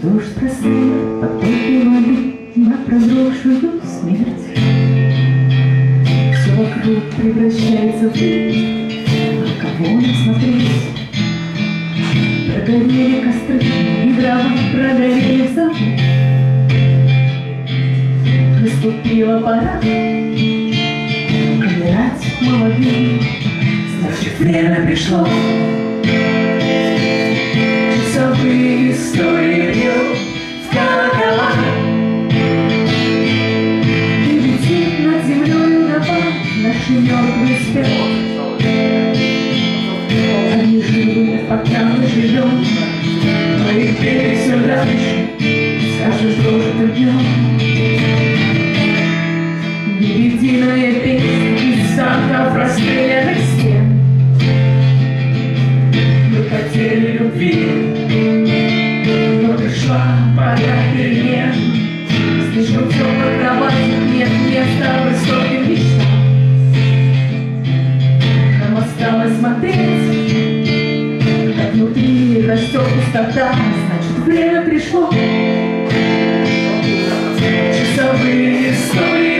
Дождь простыл потоки воды на продрогшую смерть. Все вокруг превращается в пыль, а кого нам смотреть? Прогорели костры и дрова, прогорели заводы. Наступила пора умирать молодым. Значит, время пришло. Часовые истории бьют в колокола. И летит над землей напад наши мертвые спят. Они живы, пока мы живем, но их пели все раньше, скажешь дождь днем. Лебединая песня из замков расстрелянных стен. Мы хотели любви, но пришла пора перемен. Слишком темных кроватей нет места высоким мечтам. Нам осталось смотреть, как внутри растет пустота. Значит, время пришло. Часовые истории